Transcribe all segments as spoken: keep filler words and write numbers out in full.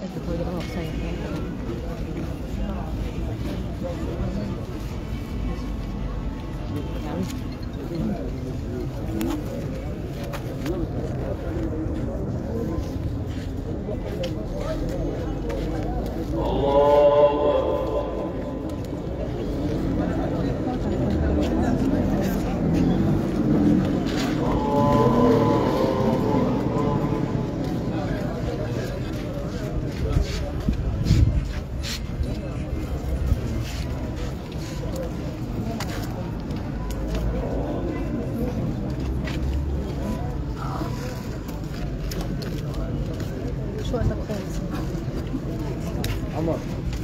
مش وقتك خالص عمر.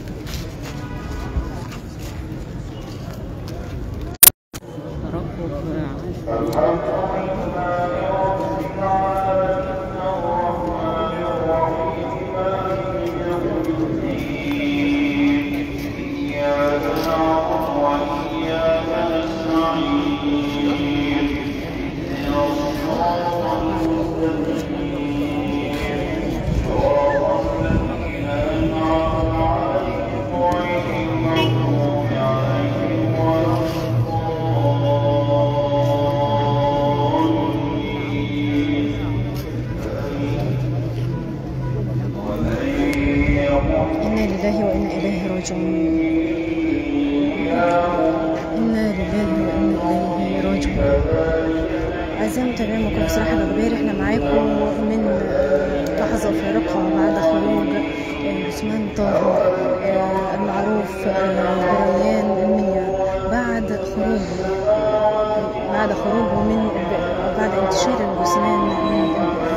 أعزائي المتابعين مكان صراحة الأخبار، احنا معاكم من لحظة فارقة بعد خروج عثمان طه المعروف بريان المنيا بعد خروجه بعد خروجه من بعد انتشار الجثمان من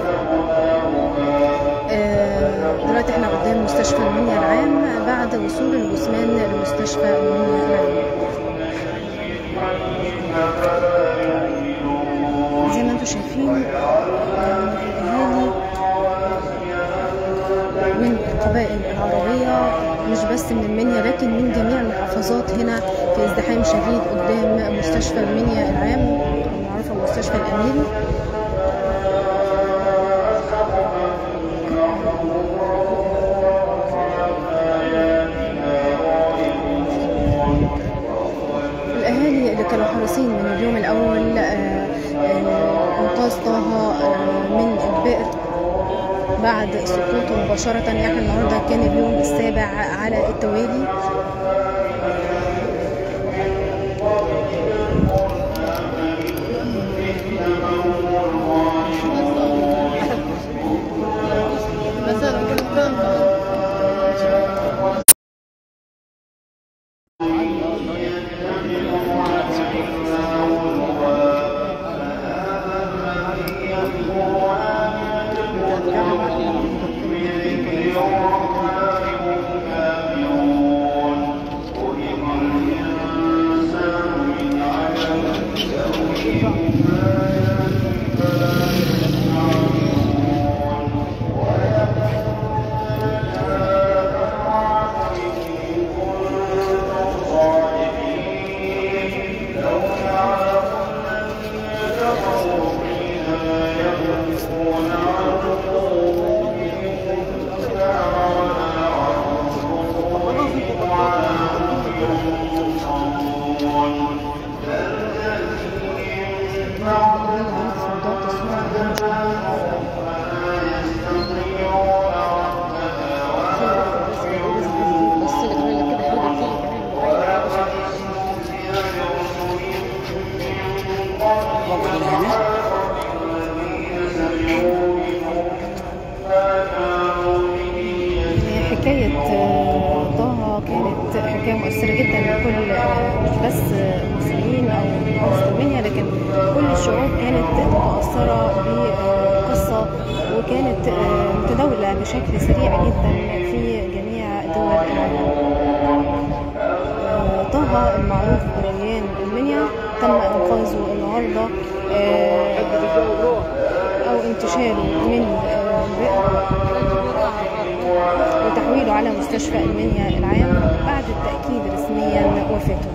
دلوقتي احنا قدام مستشفى المنيا العام بعد وصول الجثمان لمستشفى المنيا العام. زي ما انتم شايفين الاهالي من القبائل العربية مش بس من المنيا لكن من جميع المحافظات هنا في ازدحام شديد قدام مستشفى المنيا العام المعروفة مستشفى الأميري. الأهالي اللي كانوا حريصين من اليوم الأول إنقاذ طه من البئر بعد سقوطه مباشرة، يعني النهارده كان اليوم السابع على التوالي. حكاية طه كانت حكاية مؤثرة جدا لكل مش بس المصريين أو المسلمين لكن كل الشعوب كانت متأثرة بقصة وكانت متداولة بشكل سريع جدا في جميع دول العالم. طه المعروف بريان المنيا تم إنقاذه النهارده أو انتشاله من البئر وتحويله على مستشفى المنيا العام بعد التأكيد رسميا وفاته.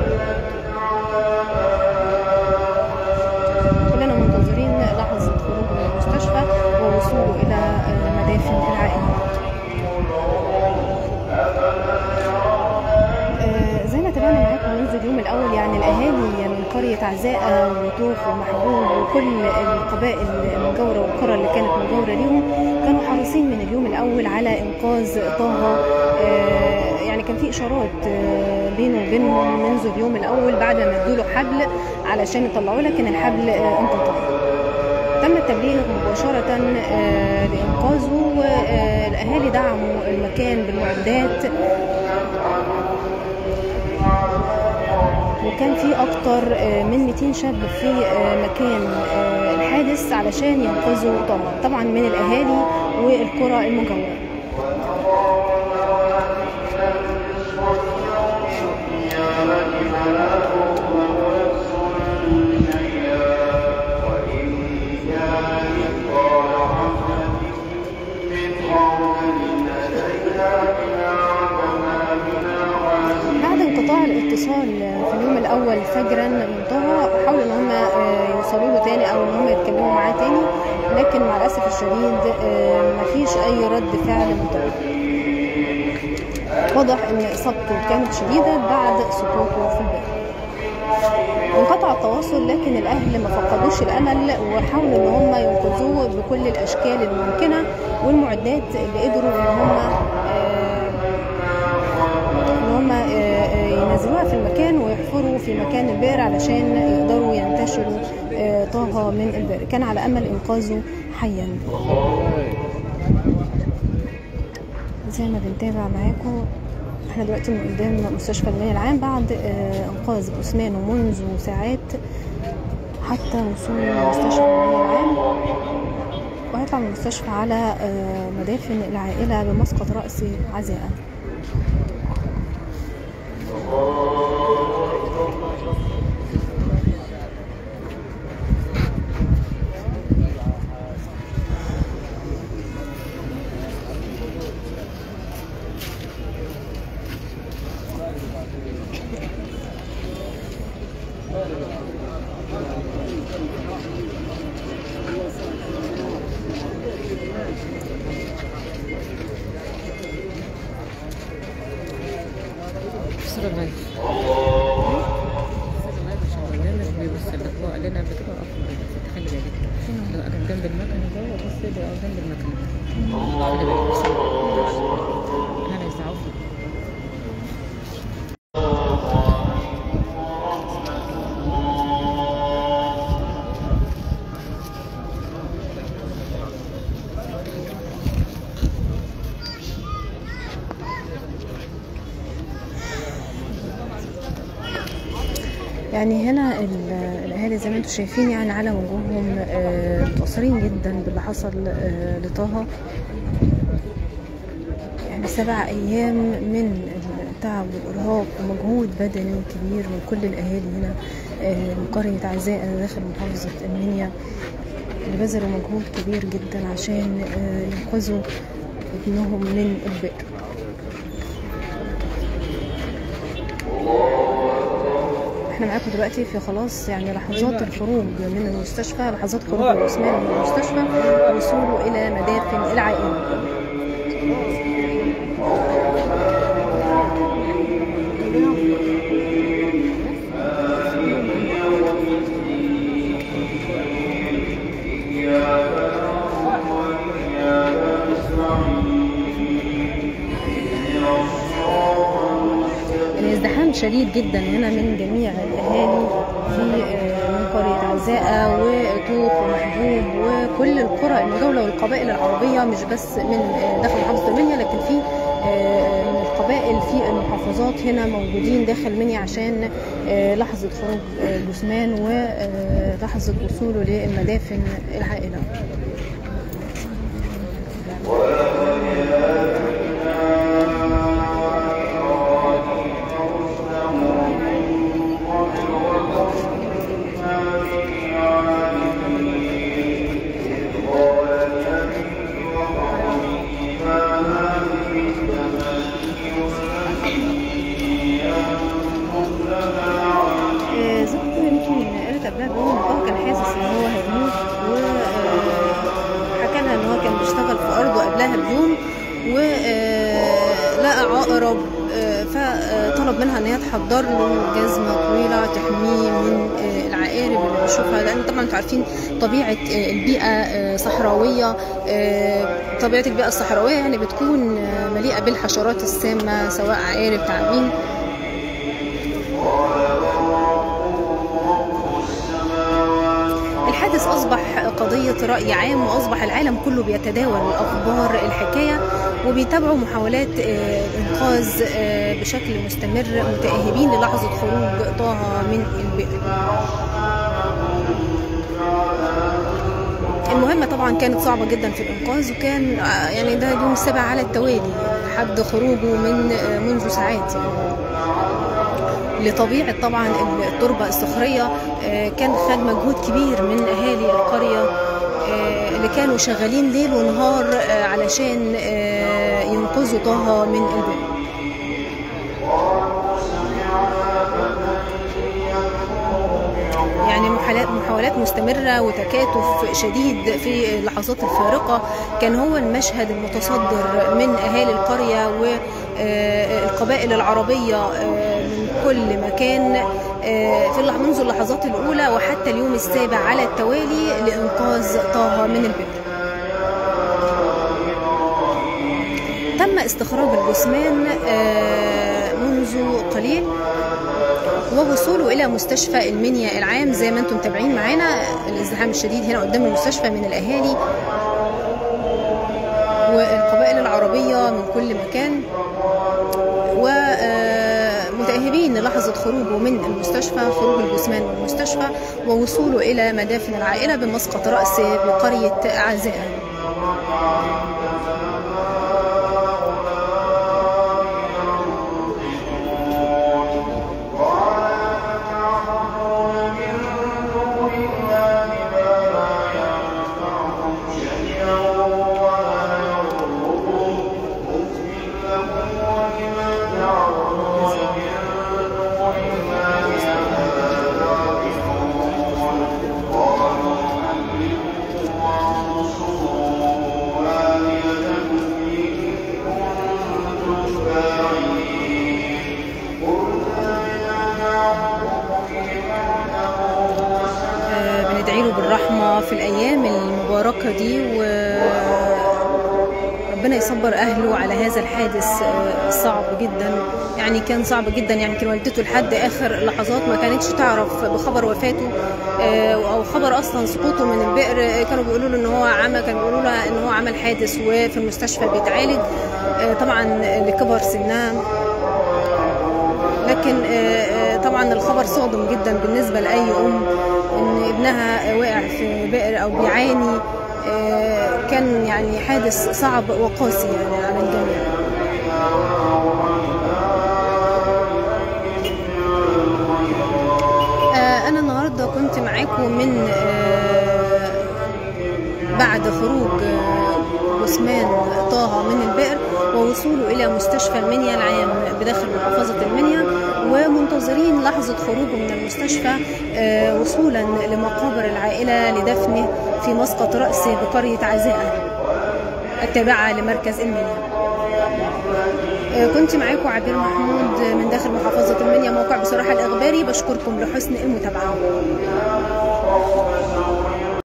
كلنا منتظرين لحظة خروجه من المستشفى ووصوله إلى مدافن العائلة. قرية عزاء وطوخ ومحبوب وكل القبائل المجاورة والقرى اللي كانت مجاورة ليهم كانوا حريصين من اليوم الأول على إنقاذ طه. يعني كان في إشارات بينه وبينهم منذ اليوم الأول بعد ما ادوا له حبل علشان يطلعوه، لكن الحبل انقطع. تم التبليغ مباشرة لإنقاذه، والأهالي دعموا المكان بالمعدات، وكان في أكتر من مئتين شاب في مكان الحادث علشان ينقذوا طه، طبعا من الأهالي والقرى المجاورة. بعد انقطاع الاتصال في اليوم الاول فجرا من طه، حاولوا ان هم يوصلوا له تاني او ان هم يتكلموا معاه تاني، لكن مع الاسف الشديد مفيش اي رد فعل من طه. واضح ان اصابته كانت شديده بعد سقوطه في البئر. انقطع التواصل، لكن الاهل ما فقدوش الامل وحاولوا ان هم ينقذوه بكل الاشكال الممكنه والمعدات اللي قدروا ان هم ان هم ينزلوها في المكان ويحفروا في مكان البئر علشان يقدروا ينتشروا طه من البئر. كان على امل انقاذه حيا. زي ما بنتابع معاكم، احنا دلوقتي من قدام مستشفى المنيا العام بعد انقاذ جثمانه منذ ساعات حتى وصول مستشفى المنيا العام، وهيطلع من المستشفى على مدافن العائله بمسقط راس عزاء. جنب المكنه جوه، بص ده جنب المكنه انا يسعوا يعني هنا الاهالي زي ما انتم شايفين يعني على وجوههم متاثرين جدا باللي حصل لطه. يعني سبع ايام من التعب والارهاق ومجهود بدني كبير من كل الاهالي هنا من قريه عزاء داخل محافظه المنيا، اللي بذلوا مجهود كبير جدا عشان ينقذوا ابنهم من البئر. احنا معاكم دلوقتي في خلاص يعني لحظات الخروج من المستشفى، لحظات خروج الجثمان من المستشفى ووصوله الى مدافن العائله. ازدحام شديد جدا هنا من جميع الاهالي في من قريه عزاء وطوخ ومحبوب وكل القرى المجاوره والقبائل العربيه، مش بس من داخل محافظه المنيا لكن في من القبائل في المحافظات هنا موجودين داخل المنيا عشان لحظه خروج جثمان ولحظه وصوله للمدافن العائله. هو كان حاسس ان هو هيموت، وحكى لها ان هو كان بيشتغل في ارضه قبلها بيوم ولقى لقى عقرب فطلب منها ان هي تحضر له جزمه طويله تحميه من العقارب اللي بيشوفها، لان طبعا انتوا عارفين طبيعه البيئه صحراويه. طبيعه البيئه الصحراويه يعني بتكون مليئه بالحشرات السامه سواء عقارب تعابين. الحادث أصبح قضية رأي عام، وأصبح العالم كله بيتداول أخبار الحكاية وبيتابعوا محاولات الإنقاذ بشكل مستمر، متأهبين للحظة خروج طه من البئر. المهمة طبعا كانت صعبة جدا في الإنقاذ، وكان يعني ده اليوم السابع على التوالي لحد خروجه من منذ ساعات يعني. لطبيعة طبعا التربة الصخرية كان خد مجهود كبير من أهالي القرية اللي كانوا شغالين ليل ونهار علشان ينقذوا طه من البئر. يعني محاولات مستمرة وتكاتف شديد في اللحظات الفارقة كان هو المشهد المتصدر من أهالي القرية والقبائل العربية من كل مكان في منذ اللحظات الأولى وحتى اليوم السابع على التوالي لإنقاذ طه من البئر. تم استخراج الجثمان منذ قليل ووصوله إلى مستشفى المنيا العام. زي ما انتم متابعين معانا الازدحام الشديد هنا قدام المستشفى من الأهالي والقبائل العربية من كل مكان، ومتأهبين للحظة خروجه من المستشفى، خروج الجثمان من المستشفى ووصوله إلى مدافن العائلة بمسقط رأسه بقرية عزائة. بندعيله بالرحمة في الأيام المباركة دي، وربنا يصبر أهله على هذا الحادث الصعب جدا. يعني كان صعب جدا، يعني كان والدته لحد آخر لحظات ما كانتش تعرف بخبر وفاته أو خبر أصلا سقوطه من البئر. كانوا بيقولوا له إن هو عمى، كانوا بيقولوا له إن هو عمل حادث وفي المستشفى بيتعالج طبعا لكبر سنها. لكن طبعا الخبر صادم جدا بالنسبة لأي أم إن ابنها واقع في بئر أو بيعاني. كان يعني حادث صعب وقاسي يعني على الجميع. أنا النهاردة كنت معاكم من بعد خروج جثمان طه من البئر ووصوله إلى مستشفى المنيا العام بداخل محافظة المنيا، ومنتظرين لحظة خروجه من المستشفى وصولا لمقابر العائلة لدفنه في مسقط رأسه بقرية عزائة التابعة لمركز المنيا. كنت معاكم عبير محمود من داخل محافظة المنيا، موقع بصراحة الإخباري. بشكركم لحسن المتابعة.